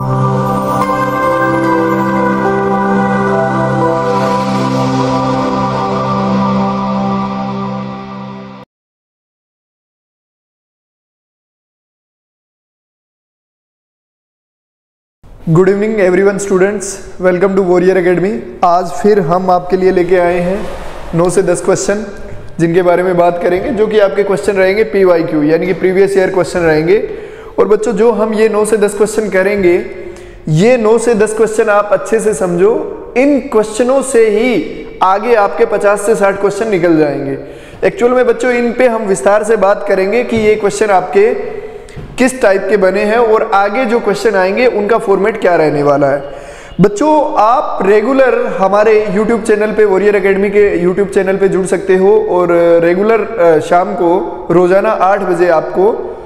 Good evening everyone students, welcome to Warrior Academy. आज फिर हम आपके लिए लेके आए हैं 9 से 10 क्वेश्चन जिनके बारे में बात करेंगे, जो कि आपके क्वेश्चन रहेंगे PYQ यानी कि प्रीवियस ईयर क्वेश्चन रहेंगे। और बच्चों, जो हम ये 9 से 10 क्वेश्चन करेंगे, ये 9 से 10 क्वेश्चन आप अच्छे से समझो। इन क्वेश्चनों से ही आगे आपके 50 से 60 क्वेश्चन निकल जाएंगे। एक्चुअल में बच्चों इन पे हम विस्तार से बात करेंगे कि ये क्वेश्चन आपके किस टाइप के बने हैं और आगे जो क्वेश्चन आएंगे उनका फॉर्मेट क्या रहने वाला है। बच्चों, आप रेगुलर हमारे YouTube चैनल पे, वॉरियर एकेडमी के YouTube चैनल पे जुड़ सकते हो और रेगुलर शाम को रोजाना 8 बजे आपको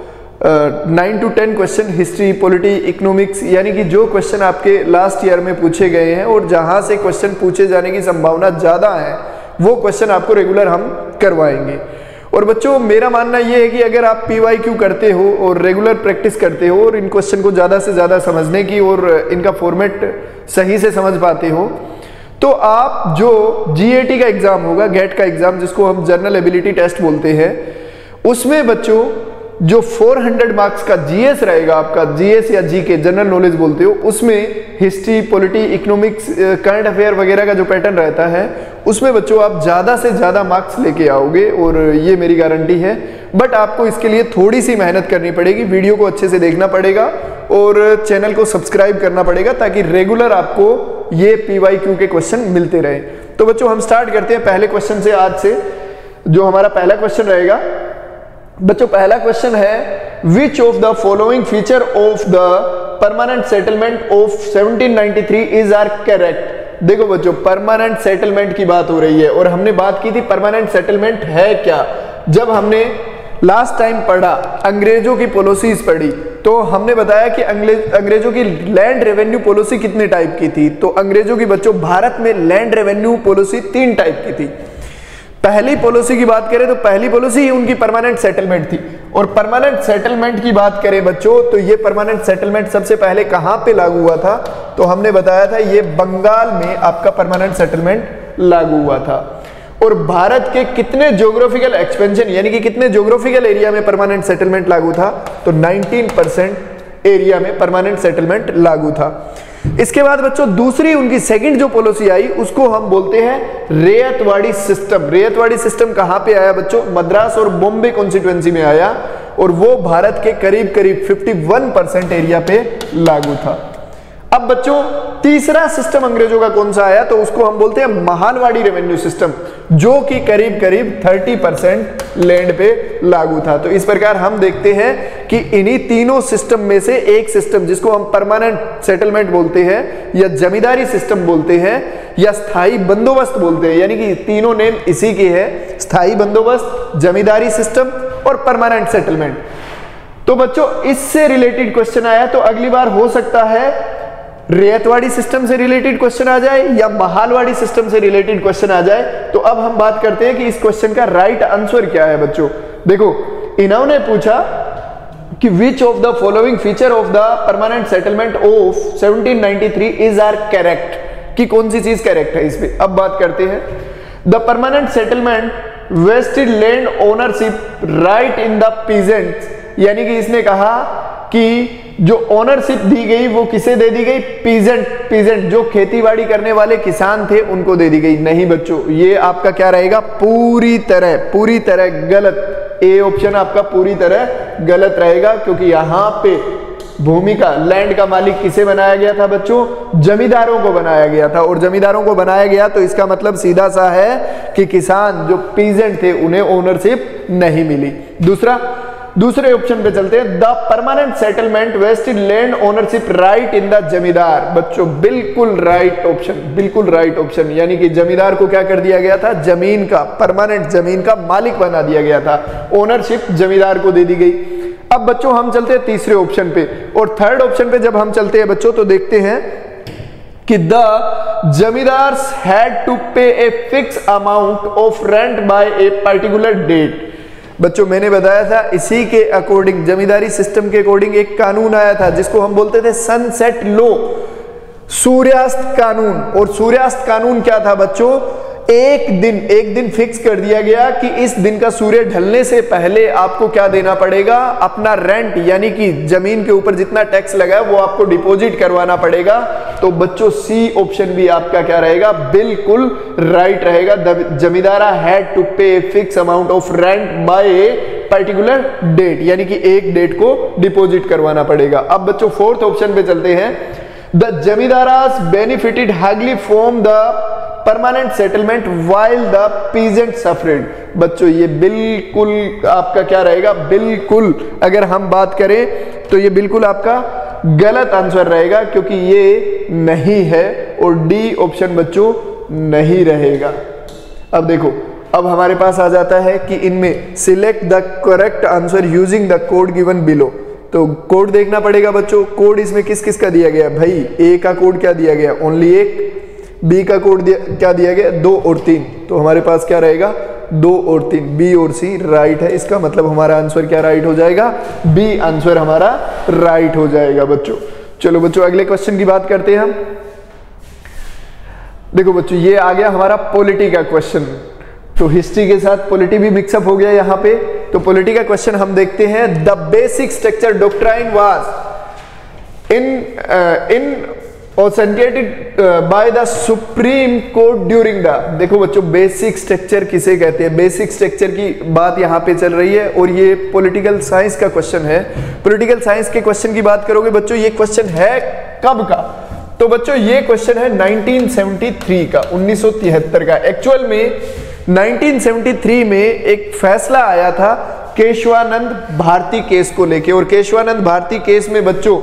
9 to 10 question history, polity, economics यानी कि जो क्वेश्चन आपके लास्ट ईयर में पूछे गए हैं और जहां से क्वेश्चन पूछे जाने की संभावना ज्यादा है, वो क्वेश्चन आपको रेगुलर हम करवाएंगे। और बच्चों, मेरा मानना यह है कि अगर आप PYQ करते हो और रेगुलर प्रैक्टिस करते हो और इन क्वेश्चन को ज़्यादा से ज़्यादा समझने की और इनका फॉर्मेट सही से समझ पाते हो, तो आप जो GAT का एग्ज़ाम होगा, गेट का एग्ज़ाम जिसको हम जनरल एबिलिटी टेस्ट बोलते हैं, उसमें बच्चों जो 400 मार्क्स का GS रहेगा, आपका GS या GK जनरल नॉलेज बोलते हो, उसमें history, polity, economics, current affair वगैरह का जो पैटर्न रहता है, उसमें बच्चों आप ज़्यादा से ज़्यादा मार्क्स लेके आओगे और ये मेरी गारंटी है। बट आपको इसके लिए थोड़ी सी मेहनत करनी पड़ेगी, वीडियो को अच्छे से देखना पड़ेगा और चैनल को सब्सक्राइब करना पड़ेगा ताकि रेगुलर आपको ये PYQ के क्वेश्चन मिलते रहे। तो बच्चों, हम स्टार्ट करते हैं पहले क्वेश्चन से। आज से जो हमारा पहला क्वेश्चन रहेगा बच्चों, पहला क्वेश्चन है which of the following feature of the permanent settlement of 1793 is are correct. देखो बच्चों, परमानेंट सेटलमेंट की बात हो रही है और हमने बात की थी परमानेंट सेटलमेंट है क्या। जब हमने लास्ट टाइम पढ़ा, अंग्रेजों की पॉलिसीज पढ़ी, तो हमने बताया कि अंग्रेजों की लैंड रेवेन्यू पॉलिसी कितने टाइप की थी। तो अंग्रेजों की बच्चों भारत में लैंड रेवेन्यू पॉलिसी 3 टाइप की थी। पहली पॉलिसी की बात करें तो पहली पॉलिसी ही उनकी परमानेंट सेटलमेंट थी। और परमानेंट सेटलमेंट की बात करें बच्चों, तो ये परमानेंट सेटलमेंट सबसे पहले कहां पे लागू हुआ था, तो हमने बताया था ये बंगाल में आपका परमानेंट सेटलमेंट लागू हुआ था। और भारत के कितने ज्योग्राफिकल एक्सपेंशन यानी कि कितने ज्योग्राफिकल एरिया में परमानेंट सेटलमेंट लागू था, तो 19% एरिया में परमानेंट सेटलमेंट लागू था। इसके बाद बच्चों दूसरी उनकी सेकंड जो पॉलिसी आई, उसको हम बोलते हैं रैयतवाड़ी सिस्टम। रैयतवाड़ी सिस्टम कहां पे आया बच्चों, मद्रास और बॉम्बे कॉन्स्टिट्यूएंसी में आया और वो भारत के करीब करीब 51% एरिया पे लागू था। अब बच्चों तीसरा सिस्टम अंग्रेजों का कौन सा आया, तो उसको हम बोलते हैं महालवाड़ी रेवेन्यू सिस्टम, जो कि करीब करीब 30% लैंड पे लागू था। तो इस प्रकार हम देखते हैं कि इन्हीं तीनों सिस्टम में से एक सिस्टम, जिसको हम परमानेंट सेटलमेंट बोलते हैं या जमींदारी सिस्टम बोलते हैं या स्थायी बंदोबस्त बोलते हैं, यानी कि तीनों नेम इसी के हैं, स्थायी बंदोबस्त, जमींदारी सिस्टम और परमानेंट सेटलमेंट। तो बच्चों इससे रिलेटेड क्वेश्चन आया, तो अगली बार हो सकता है रैयतवाड़ी सिस्टम से रिलेटेड क्वेश्चन आ जाए या महालवाड़ी सिस्टम से रिलेटेड क्वेश्चन आ जाए। तो अब हम बात करते हैं कि इस क्वेश्चन का राइट आंसर क्या है बच्चों। देखो, इन्होंने पूछा कि which of the following feature of the permanent settlement of 1793 is are correct, कि कौन सी चीज करेक्ट है इस पे। अब बात करते हैं, the permanent settlement vested land ownership right in the peasants, यानी कि इसने कहा कि जो ओनरशिप दी गई वो किसे दे दी गई, पीजेंट जो खेतीबाड़ी करने वाले किसान थे उनको दे दी गई। नहीं बच्चों, ये आपका क्या रहेगा, पूरी तरह गलत। ए ऑप्शन आपका पूरी तरह गलत रहेगा, क्योंकि यहां पे भूमि का, लैंड का मालिक किसे बनाया गया था बच्चों, जमींदारों को बनाया गया था। और जमींदारों को बनाया गया तो इसका मतलब सीधा सा है कि किसान जो पीजेंट थे उन्हें ओनरशिप नहीं मिली। दूसरे ऑप्शन पे चलते हैं, the permanent settlement vested land ownership right in the zamindar. बच्चों बिल्कुल राइट ऑप्शन, यानी कि जमींदार को क्या कर दिया गया था, जमीन का, परमानेंट जमीन का मालिक बना दिया गया था, ओनरशिप जमींदार को दे दी गई। अब बच्चों हम चलते हैं तीसरे ऑप्शन पे, और थर्ड ऑप्शन पे जब हम चलते हैं बच्चों, तो देखते हैं कि the zamindars had to pay a fix amount of rent by a particular date. बच्चों मैंने बताया था इसी के अकॉर्डिंग, जमींदारी सिस्टम के अकॉर्डिंग एक कानून आया था जिसको हम बोलते थे सनसेट लॉ, सूर्यास्त कानून। और सूर्यास्त कानून क्या था बच्चों, एक दिन फिक्स कर दिया गया कि इस दिन का सूर्य ढलने से पहले आपको क्या देना पड़ेगा, अपना रेंट यानी कि जमीन के ऊपर जितना टैक्स लगा है वो आपको डिपॉजिट करवाना पड़ेगा। तो बच्चों सी ऑप्शन भी आपका क्या रहेगा, बिल्कुल राइट रहेगा। Zamindars had to pay fix amount of rent by a particular date, यानी कि एक डेट को डिपॉजिट करवाना पड़ेगा। अब बच्चों फोर्थ ऑप्शन पे चलते हैं। The zamindars benefited highly from the permanent settlement while the peasant suffered. बच्चों ये बिल्कुल आपका क्या रहेगा, बिल्कुल अगर हम बात करें तो ये बिल्कुल आपका गलत आंसर रहेगा, क्योंकि ये नहीं है और डी ऑप्शन बच्चों नहीं रहेगा। अब देखो, अब हमारे पास आ जाता है कि इनमें select the correct answer using the code given below. तो कोड देखना पड़ेगा बच्चों, कोड इसमें किस किस का दिया गया, भाई ए का कोड क्या दिया गया, ओनली एक, बी का कोड क्या दिया गया, 2 और 3। तो हमारे पास क्या रहेगा, 2 और 3, बी और सी राइट है। इसका मतलब हमारा आंसर क्या राइट हो जाएगा, बी आंसर हमारा राइट हो जाएगा बच्चों। चलो बच्चों अगले क्वेश्चन की बात करते हैं हम। देखो बच्चों ये आ गया हमारा पॉलिटी का क्वेश्चन, तो हिस्ट्री के साथ पॉलिटी भी मिक्सअप हो गया यहाँ पे। तो पॉलिटी का क्वेश्चन हम देखते हैं। The basic structure doctrine was in authenticated by the Supreme Court during the. देखो बच्चों बेसिक स्ट्रक्चर किसे कहते हैं, बेसिक स्ट्रक्चर की बात यहाँ पे चल रही है और ये पॉलिटिकल साइंस का क्वेश्चन है। पॉलिटिकल साइंस के क्वेश्चन की बात करोगे बच्चों, ये क्वेश्चन है कब का, तो बच्चों ये क्वेश्चन है 1973 का, 1973 का। एक्चुअल में 1973 में एक फैसला आया था केशवानंद भारती केस को लेके, और केशवानंद भारती केस में बच्चों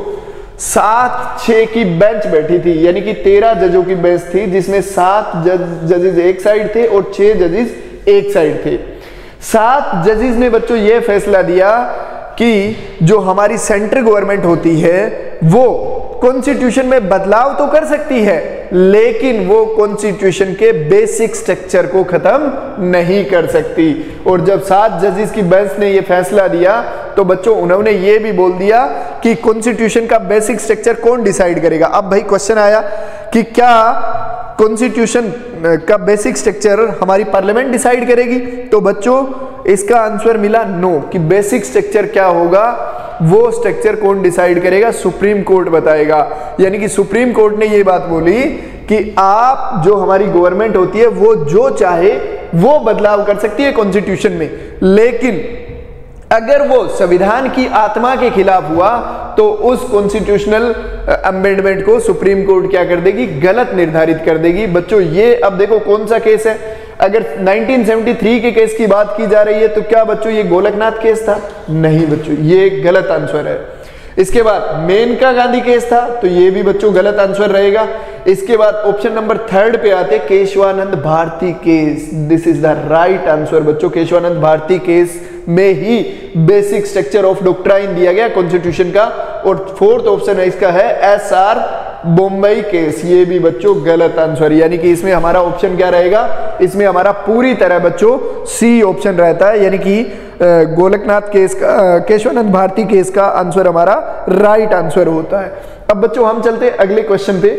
7-6 की बेंच बैठी थी, यानी कि 13 जजों की बेंच थी, जिसमें 7 जजेस एक साइड थे और 6 जजेस एक साइड थे। 7 जजेस ने बच्चों यह फैसला दिया कि जो हमारी सेंट्रल गवर्नमेंट होती है वो कॉन्स्टिट्यूशन में बदलाव तो कर सकती है, लेकिन वो कॉन्स्टिट्यूशन के बेसिक स्ट्रक्चर को खत्म नहीं कर सकती। और जब 7 जजेस की बेंच ने ये फैसला दिया तो बच्चों उन्होंने ये भी बोल दिया कि कॉन्स्टिट्यूशन का बेसिक स्ट्रक्चर कौन डिसाइड करेगा। अब भाई क्वेश्चन आया कि क्या कॉन्स्टिट्यूशन का बेसिक स्ट्रक्चर हमारी पार्लियामेंट डिसाइड करेगी, तो बच्चों इसका आंसर मिला नो, कि बेसिक स्ट्रक्चर क्या होगा वो स्ट्रक्चर कौन डिसाइड करेगा, सुप्रीम कोर्ट बताएगा। यानी कि सुप्रीम कोर्ट ने ये बात बोली कि आप जो हमारी गवर्नमेंट होती है वो जो चाहे वो बदलाव कर सकती है कॉन्स्टिट्यूशन में, लेकिन अगर वो संविधान की आत्मा के खिलाफ हुआ तो उस कॉन्स्टिट्यूशनल अमेंडमेंट को सुप्रीम कोर्ट क्या कर देगी, गलत निर्धारित कर देगी। बच्चों ये अब देखो कौन सा केस है, अगर 1973 के केस की बात की जा रही है तो क्या बच्चों ये गोलकनाथ केस था, नहीं बच्चों ये गलत आंसर है। इसके बाद मेनका गांधी केस था, तो ये भी बच्चों गलत आंसर रहेगा। इसके बाद ऑप्शन नंबर 3 पे आते Kesavananda Bharati case, this is the right answer बच्चों। केशवानंद भारती केस में ही बेसिक स्ट्रक्चर ऑफ डॉक्ट्राइन दिया गया कॉन्स्टिट्यूशन का। और 4th ऑप्शन है इसका है SR बॉम्बई केस, ये भी बच्चों गलत आंसर, यानी कि इसमें हमारा ऑप्शन क्या रहेगा, इसमें हमारा पूरी तरह बच्चों सी ऑप्शन रहता है, यानी कि गोलकनाथ केस का, केशवानंद भारती केस का आंसर हमारा राइट आंसर होता है। अब बच्चों हम चलते हैं अगले क्वेश्चन पे।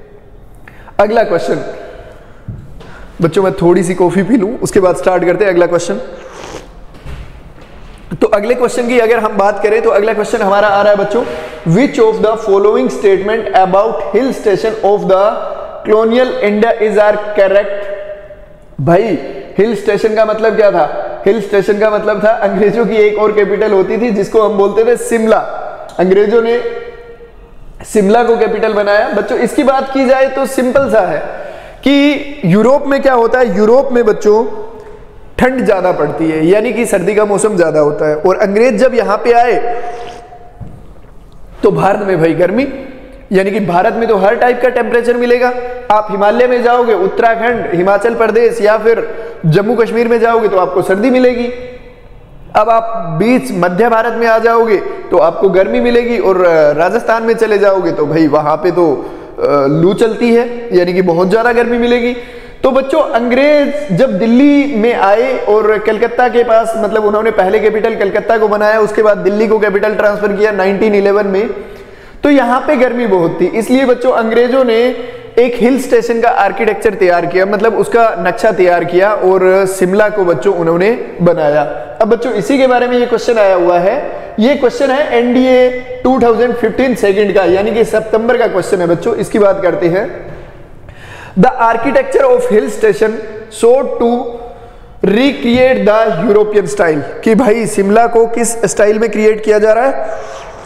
अगला क्वेश्चन बच्चों, मैं थोड़ी सी कॉफी पी लूं उसके बाद स्टार्ट करते हैं अगला क्वेश्चन। तो अगले क्वेश्चन की अगर हम बात करें तो अगला क्वेश्चन हमारा आ रहा है बच्चों, which of the following statement about hill station of the colonial India is are correct. भाई हिल स्टेशन का मतलब क्या था, हिल स्टेशन का मतलब था अंग्रेजों की एक और कैपिटल होती थी जिसको हम बोलते थे शिमला, अंग्रेजों ने शिमला को कैपिटल बनाया। बच्चों इसकी बात की जाए तो सिंपल सा है कि यूरोप में क्या होता है, यूरोप में बच्चों ठंड ज्यादा पड़ती है, यानी कि सर्दी का मौसम ज्यादा होता है, और अंग्रेज जब यहां पे आए तो भारत में भाई गर्मी, यानी कि भारत में तो हर टाइप का टेम्परेचर मिलेगा। आप हिमालय में जाओगे, उत्तराखंड, हिमाचल प्रदेश या फिर जम्मू कश्मीर में जाओगे तो आपको सर्दी मिलेगी। अब आप बीच मध्य भारत में आ जाओगे तो आपको गर्मी मिलेगी, और राजस्थान में चले जाओगे तो भाई वहां पे तो लू चलती है, यानी कि बहुत ज्यादा गर्मी मिलेगी। तो बच्चों अंग्रेज जब दिल्ली में आए और कलकत्ता के पास, मतलब उन्होंने पहले कैपिटल कलकत्ता को बनाया, उसके बाद दिल्ली को कैपिटल ट्रांसफर किया 1911 में, तो यहाँ पे गर्मी बहुत थी, इसलिए बच्चों अंग्रेजों ने एक हिल स्टेशन का आर्किटेक्चर तैयार किया, मतलब उसका नक्शा तैयार किया और शिमला को बच्चों उन्होंने बनाया। अब बच्चों इसी के बारे में ये क्वेश्चन आया हुआ है, ये क्वेश्चन है एनडीए 2015 सेकंड का, यानी कि सितंबर का क्वेश्चन है बच्चों। इसकी बात करते हैं। The architecture of hill station sought to recreate the European style, कि भाई शिमला को किस स्टाइल में क्रिएट किया जा रहा है,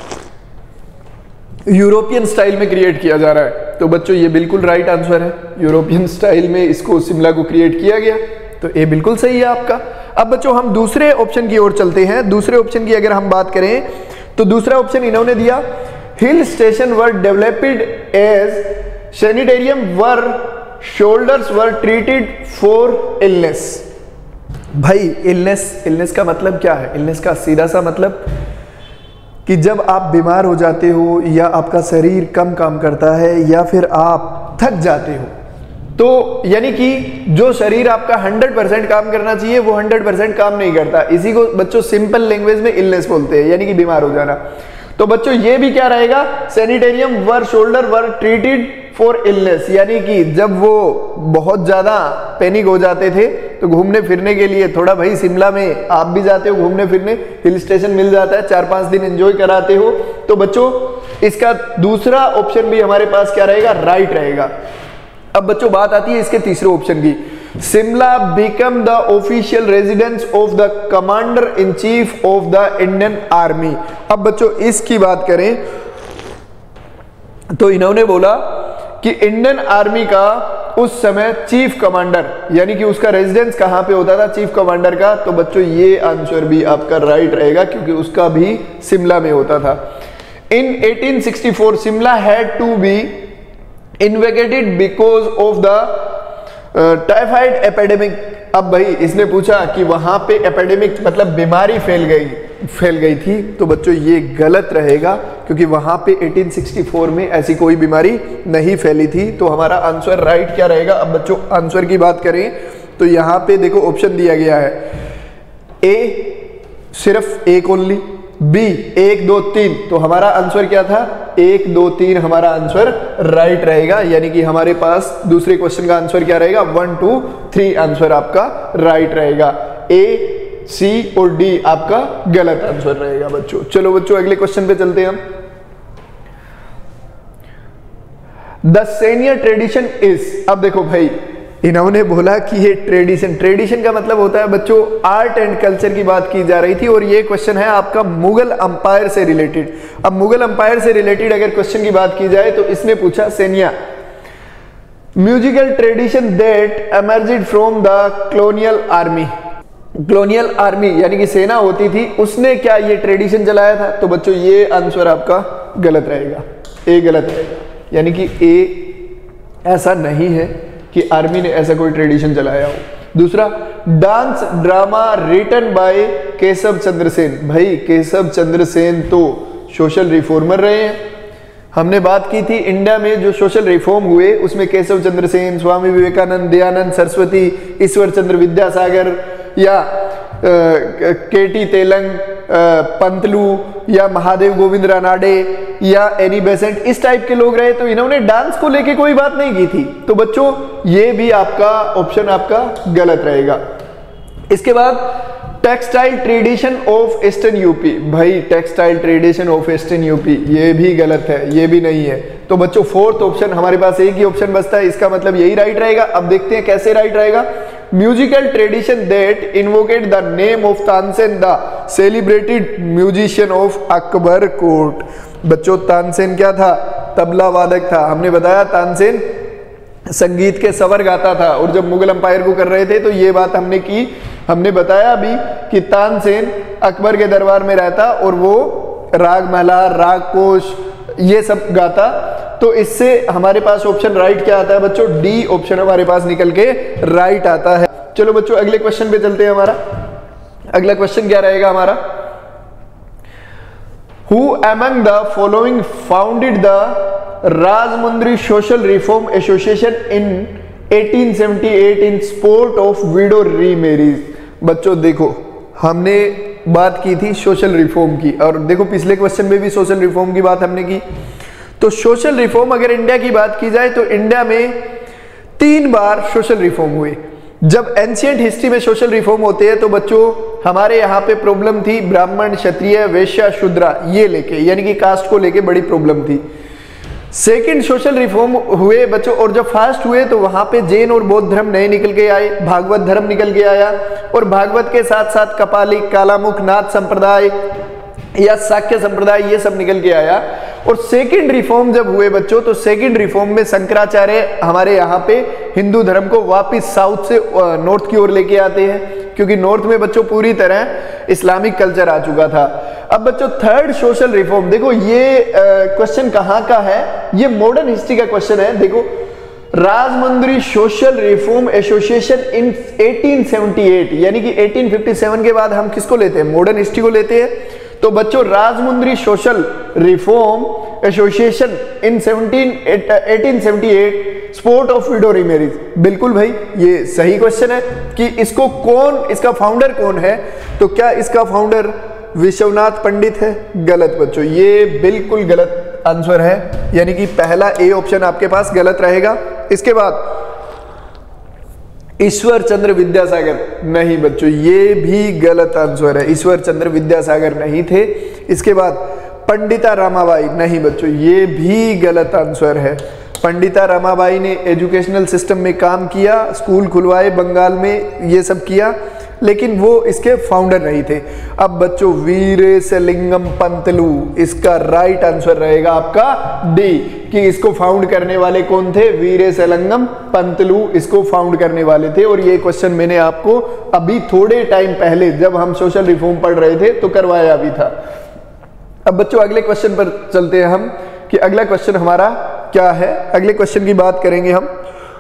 यूरोपियन स्टाइल में क्रिएट किया जा रहा है। तो बच्चों ये बिल्कुल राइट आंसर है, यूरोपियन स्टाइल में इसको शिमला को क्रिएट किया गया, तो ये बिल्कुल सही है आपका। अब बच्चों हम दूसरे ऑप्शन की ओर चलते हैं। दूसरे ऑप्शन की अगर हम बात करें तो दूसरा ऑप्शन इन्होंने दिया, hill station were developed as sanitarium where soldiers were treated for illness. भाई इलनेस का मतलब क्या है? इलनेस का सीधा सा मतलब कि जब आप बीमार हो जाते हो या आपका शरीर कम काम करता है या फिर आप थक जाते हो, तो यानी कि जो शरीर आपका 100% काम करना चाहिए वो 100% काम नहीं करता, इसी को बच्चों सिंपल लैंग्वेज में इलनेस बोलते हैं, यानी कि बीमार हो जाना। तो बच्चों ये भी क्या रहेगा, sanitarium where soldier were treated for illness, यानी कि जब वो बहुत ज्यादा पैनिक हो जाते थे तो घूमने फिरने के लिए, थोड़ा भाई शिमला में आप भी जाते हो घूमने फिरने, हिल स्टेशन मिल जाता है, 4-5 दिन एंजॉय कराते हो, तो बच्चों इसका दूसरा ऑप्शन भी हमारे पास क्या रहेगा, राइट रहेगा। अब बच्चों बात आती है इसके तीसरे ऑप्शन की, Shimla become the official residence of the commander in chief of the Indian army. अब बच्चों इसकी बात करें तो इन्होंने बोला कि इंडियन आर्मी का उस समय चीफ कमांडर, यानी कि उसका रेजिडेंस कहां पे होता था, चीफ कमांडर का, तो बच्चों ये आंसर भी आपका राइट रहेगा क्योंकि उसका भी शिमला में होता था। In 1864 Shimla had to be evacuated because of the typhoid epidemic. अब भाई इसने पूछा कि वहां पे एपिडेमिक मतलब बीमारी फैल गई थी, तो बच्चों ये गलत रहेगा क्योंकि वहां पे 1864 में ऐसी कोई बीमारी नहीं फैली थी, तो हमारा आंसर राइट क्या रहेगा। अब बच्चों आंसर की बात करें तो यहां पे देखो ऑप्शन दिया गया है, ए सिर्फ एक ओनली, बी 1 2 3, तो हमारा आंसर क्या था 1 2 3 हमारा आंसर राइट रहेगा, यानी कि हमारे पास दूसरे क्वेश्चन का आंसर क्या रहेगा 1 2 3 आंसर आपका राइट रहेगा, ए सी और डी आपका गलत आंसर रहेगा बच्चों। चलो बच्चों अगले क्वेश्चन पे चलते हैं हम। द सेनियर ट्रेडिशन इज, अब देखो भाई इन्होंने बोला कि ये ट्रेडिशन का मतलब होता है बच्चों आर्ट एंड कल्चर की बात की जा रही थी, और ये क्वेश्चन है आपका मुगल अंपायर से रिलेटेड। अब मुगल अंपायर से रिलेटेड अगर क्वेश्चन की बात की जाए तो इसने पूछा Senia musical tradition that emerged from the colonial army. Colonial army यानी कि सेना होती थी, उसने क्या ये ट्रेडिशन चलाया था, तो बच्चों ये आंसर आपका गलत रहेगा, ए गलत रहेगा, यानी कि ए ऐसा नहीं है कि आर्मी ने ऐसा कोई ट्रेडिशन चलाया हो। दूसरा dance drama written by Keshav Chandra Sen. भाई केशव चंद्र सेन तो सोशल रिफॉर्मर रहे हैं, हमने बात की थी इंडिया में जो सोशल रिफॉर्म हुए उसमें केशव चंद्र सेन, स्वामी विवेकानंद, दयानंद सरस्वती, ईश्वर चंद्र विद्यासागर या केटी तेलंग, पंतलू या महादेव गोविंद रानाडे या एनी बेसेंट, इस टाइप के लोग रहे, तो इन्होंने डांस को लेके कोई बात नहीं की थी, तो बच्चों ये भी आपका ऑप्शन आपका गलत रहेगा। इसके बाद textile tradition of eastern UP. भाई textile tradition of eastern UP ये भी गलत है, ये भी नहीं है, तो बच्चों फोर्थ ऑप्शन हमारे पास एक ही ऑप्शन बचता है, इसका मतलब यही राइट रहेगा। अब देखते हैं कैसे राइट रहेगा। Musical tradition that invoked the name of Tansen the celebrated musician of Akbar court. बच्चों तानसेन क्या था, तबला वादक था, हमने बताया तानसेन संगीत के स्वर गाता था, और जब मुगल अंपायर को कर रहे थे तो ये बात हमने की, हमने बताया भी कि तानसेन अकबर के दरबार में रहता और वो राग महलार, राग कोश ये सब गाता, तो इससे हमारे पास ऑप्शन राइट क्या आता है बच्चों, डी ऑप्शन हमारे पास निकल के राइट आता है। चलो बच्चों अगले क्वेश्चन पे चलते हैं। हमारा अगला क्वेश्चन क्या रहेगा हमारा, Who among the following founded the Rajmundry Social Reform Association in 1878 in support of widow remarriage. बच्चों देखो, हमने बात की थी सोशल रिफॉर्म की, और देखो पिछले क्वेश्चन में भी सोशल रिफॉर्म की बात हमने की। तो सोशल रिफॉर्म अगर इंडिया की बात की जाए तो इंडिया में 3 बार सोशल रिफॉर्म हुए। जब एंशिएंट हिस्ट्री में सोशल रिफॉर्म होते हैं तो बच्चों हमारे यहाँ पे प्रॉब्लम थी ब्राह्मण, क्षत्रिय, वैश्य, शूद्रा ये लेके, यानी कि कास्ट को लेके बड़ी प्रॉब्लम थी। सेकंड सोशल रिफॉर्म हुए बच्चों, और जब फर्स्ट हुए तो वहां पे जैन और बौद्ध धर्म नए निकल के आए, भागवत धर्म निकल के आया, और भागवत के साथ साथ कपाली, कालामुख, नाथ संप्रदाय या शाक्य संप्रदाय ये सब निकल के आया। और सेकंड रिफॉर्म जब हुए बच्चों तो सेकंड रिफॉर्म में शंकराचार्य हमारे यहाँ पे हिंदू धर्म को वापस साउथ से नॉर्थ की ओर लेके आते हैं, क्योंकि नॉर्थ में बच्चों पूरी तरह इस्लामिक कल्चर आ चुका था। अब बच्चों थर्ड सोशल रिफॉर्म, देखो ये क्वेश्चन कहाँ का है, ये मॉडर्न हिस्ट्री का क्वेश्चन है। देखो, Rajahmundry social reform association in 1878, यानी कि 1857 के बाद हम किसको लेते हैं, मॉडर्न हिस्ट्री को लेते हैं। तो बच्चों Rajahmundry social reform association in 1878 support of widow remarriage. बिल्कुल भाई, ये सही क्वेश्चन है कि इसको कौन, इसका फाउंडर कौन है। तो क्या इसका फाउंडर विश्वनाथ पंडित है? गलत बच्चों, ये बिल्कुल गलत आंसर है, यानी कि पहला ए ऑप्शन आपके पास गलत रहेगा। इसके बाद ईश्वर चंद्र विद्यासागर, नहीं बच्चों ये भी गलत आंसर है, ईश्वर चंद्र विद्यासागर नहीं थे। इसके बाद पंडिता रमाबाई, नहीं बच्चों ये भी गलत आंसर है। पंडिता रमाबाई ने एजुकेशनल सिस्टम में काम किया, स्कूल खुलवाए बंगाल में, ये सब किया, लेकिन वो इसके फाउंडर नहीं थे। अब बच्चों वीरेशलिंगम पंतलू, इसका राइट आंसर रहेगा आपका डी, कि इसको फाउंड करने वाले कौन थे, वीरेशलिंगम पंतलू इसको फाउंड करने वाले थे। और ये क्वेश्चन मैंने आपको अभी थोड़े टाइम पहले जब हम सोशल रिफॉर्म पढ़ रहे थे तो करवाया भी था। अब बच्चों अगले क्वेश्चन पर चलते हैं हम, कि अगला क्वेश्चन हमारा क्या है। अगले क्वेश्चन की बात करेंगे हम।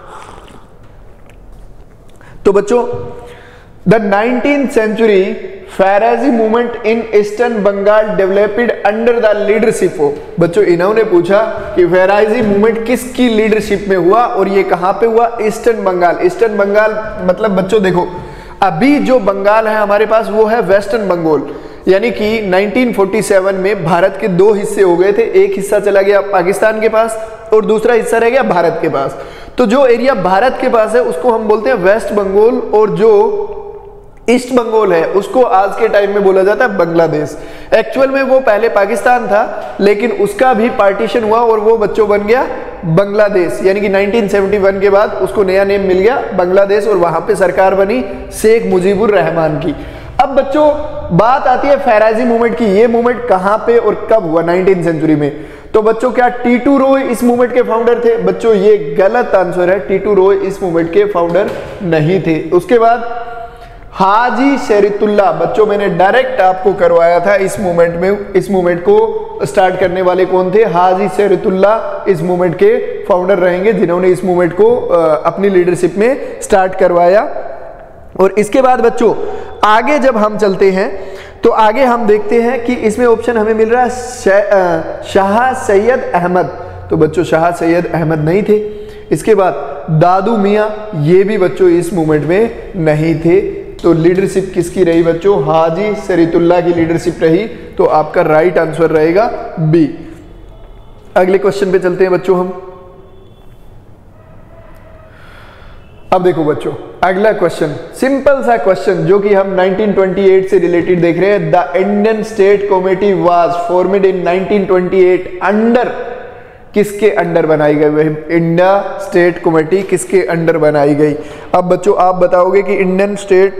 तो बच्चों The 19th century Farazi movement in Eastern Bengal developed under the leadership of, बच्चों इन्होंने पूछा कि फैराजी मूवमेंट किसकी लीडरशिप में हुआ और ये कहां पे हुआ, ईस्टर्न बंगाल। ईस्टर्न बंगाल मतलब बच्चों देखो, अभी जो बंगाल है हमारे पास वो है वेस्टर्न बंगाल, यानी कि 1947 में भारत के 2 हिस्से हो गए थे, एक हिस्सा चला गया पाकिस्तान के पास और दूसरा हिस्सा रह गया भारत के पास। तो जो एरिया भारत के पास है उसको हम बोलते हैं वेस्ट बंगाल, और जो ईस्ट बंगाल है उसको आज के टाइम में बोला जाता है बांग्लादेश। एक्चुअल में वो पहले पाकिस्तान था, लेकिन उसका भी पार्टीशन हुआ और वो बच्चों बन गया बांग्लादेश, यानी कि 1971 के बाद उसको नया नेम मिल गया बांग्लादेश, और वहां पे सरकार बनी शेख मुजीबुर रहमान की। अब बच्चों बात आती है फैराजी मूवमेंट की, ये मूवमेंट कहां पे और कब हुआ 19th सेंचुरी में। तो बच्चों क्या टीटू रॉय इस मूवमेंट के फाउंडर थे? बच्चों ये गलत आंसर है, टीटू रॉय इस मूवमेंट के फाउंडर नहीं थे। उसके बाद हाजी शरीतुल्लाह, बच्चों मैंने डायरेक्ट आपको करवाया था इस मूवमेंट में, इस मूवमेंट को स्टार्ट करने वाले कौन थे, हाजी शरीतुल्लाह इस मूवमेंट के फाउंडर रहेंगे, जिन्होंने इस मूवमेंट को अपनी लीडरशिप में स्टार्ट करवाया। और इसके बाद बच्चों आगे जब हम चलते हैं तो आगे हम देखते हैं कि इसमें ऑप्शन हमें मिल रहा है शाह सैयद अहमद, तो बच्चों शाह सैयद अहमद नहीं थे। इसके बाद दादू मियां, ये भी बच्चों इस मूवमेंट में नहीं थे। तो लीडरशिप किसकी रही बच्चों, हाजी शरीतुल्लाह की लीडरशिप रही, तो आपका राइट आंसर रहेगा बी। अगले क्वेश्चन पे चलते हैं बच्चों हम। अब देखो बच्चों अगला क्वेश्चन, सिंपल सा क्वेश्चन जो कि हम 1928 से रिलेटेड देख रहे हैं। The Indian state committee was formed in 1928 under, किसके अंडर बनाई गई? इंडिया स्टेट कमेटी किसके अंडर बनाई गई? अब बच्चों आप बताओगे कि इंडियन स्टेट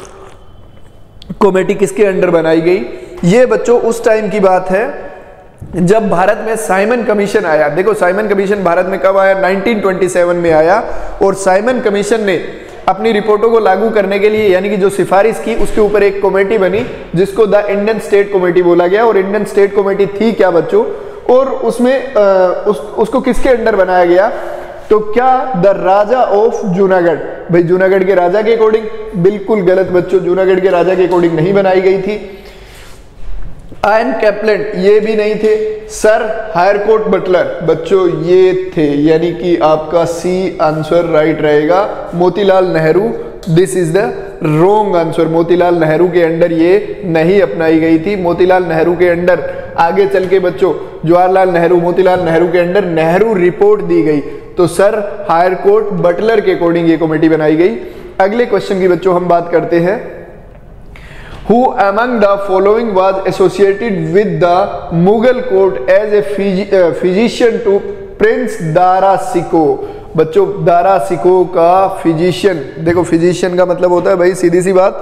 कमेटी किसके अंडर बनाई गई। ये बच्चों उस टाइम की बात है जब भारत में साइमन कमीशन आया। देखो साइमन कमीशन भारत में कब आया, 1927 में आया, और साइमन कमीशन ने अपनी रिपोर्टों को लागू करने के लिए, यानी कि जो सिफारिश की, उसके ऊपर एक कमेटी बनी जिसको द इंडियन स्टेट कमेटी बोला गया। और इंडियन स्टेट कमेटी थी क्या बच्चों, और उसमें उसको किसके अंडर बनाया गया? तो क्या द राजा ऑफ जूनागढ़, भाई जूनागढ़ के राजा के अकॉर्डिंग? बिल्कुल गलत बच्चों, जूनागढ़ के राजा के अकॉर्डिंग नहीं बनाई गई थी। आयन कैप्लेट ये भी नहीं थे। सर हायरकोर्ट बटलर बच्चों ये थे, यानी कि आपका सी आंसर राइट रहेगा। Motilal Nehru, this is the wrong answer. Motilal Nehru के अंडर ये नहीं अपनाई गई थी। मोतीलाल नेहरू के अंडर आगे चल के बच्चों जवाहरलाल नेहरू, मोतीलाल नेहरू के अंडर नेहरू रिपोर्ट दी गई। तो सर हायर कोर्ट बटलर के अकॉर्डिंग ये कमेटी बनाई गई। अगले क्वेश्चन की बच्चों हम बात करते हैं। Who among the following was associated with the Mughal court as a physician to Prince Dara Shikoh? बच्चों दारा सिको का फिजिशियन, देखो फिजिशियन का मतलब होता है भाई सीधी सी बात,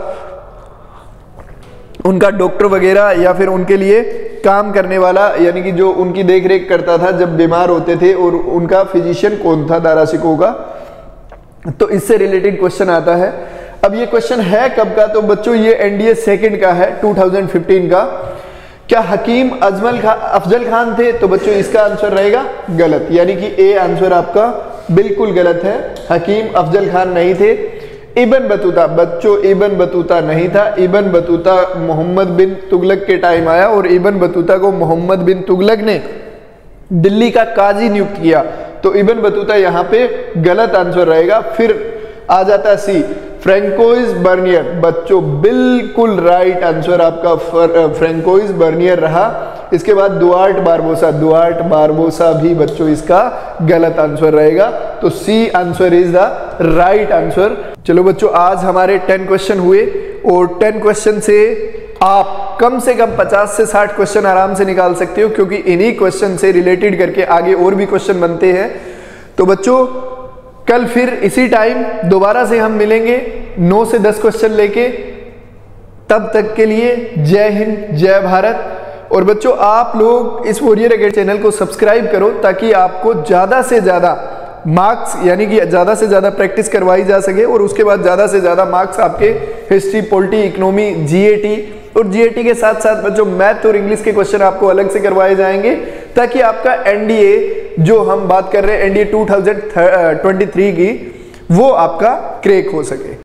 उनका डॉक्टर वगैरह या फिर उनके लिए काम करने वाला, यानी कि जो उनकी देख रेख करता था जब बीमार होते थे, और उनका फिजिशियन कौन था दारा सिको का। तो इससे रिलेटेड क्वेश्चन आता है। अब ये क्वेश्चन है कब का, तो बच्चों ये एनडीए सेकंड का है 2015 का। क्या हकीम अफजल खान थे, तो बच्चों इसका आंसर रहेगा गलत, यानी कि ए आंसर आपका बिल्कुल गलत है। हकीम अफजल खान नहीं थे। इब्न बतूता बच्चों इब्न बतूता नहीं था। इब्न बतूता मोहम्मद बिन तुगलक के टाइम आया, और इब्न बतूता को मोहम्मद बिन तुगलक ने दिल्ली का काजी नियुक्त किया। तो इब्न बतूता यहाँ पे गलत आंसर रहेगा। फिर आ जाता है सी फ्रैंकोइस बर्नियर, बच्चों बिल्कुल राइट आंसर आपका फ्रैंकोइस बर्नियर रहा। इसके बाद दुआर्ट बारबोसा भी बच्चों इसका गलत आंसर रहेगा। तो C answer is the right answer. चलो बच्चों आज हमारे 10 क्वेश्चन हुए, और 10 क्वेश्चन से आप कम से कम 50 से 60 क्वेश्चन आराम से निकाल सकते हो, क्योंकि इन्हीं क्वेश्चन से रिलेटेड करके आगे और भी क्वेश्चन बनते हैं। तो बच्चों कल फिर इसी टाइम दोबारा से हम मिलेंगे 9 से 10 क्वेश्चन लेके। तब तक के लिए जय हिंद जय भारत। और बच्चों आप लोग इस वॉरियर अकेडमी चैनल को सब्सक्राइब करो, ताकि आपको ज़्यादा से ज़्यादा मार्क्स, यानी कि ज़्यादा से ज़्यादा प्रैक्टिस करवाई जा सके, और उसके बाद ज़्यादा से ज़्यादा मार्क्स आपके हिस्ट्री, पॉलिटी, इकोनॉमी, जीएटी, और जीएटी के साथ साथ बच्चों मैथ और इंग्लिश के क्वेश्चन आपको अलग से करवाए जाएंगे, ताकि आपका एनडीए जो हम बात कर रहे हैं एनडीए 2023 की, वो आपका क्रैक हो सके।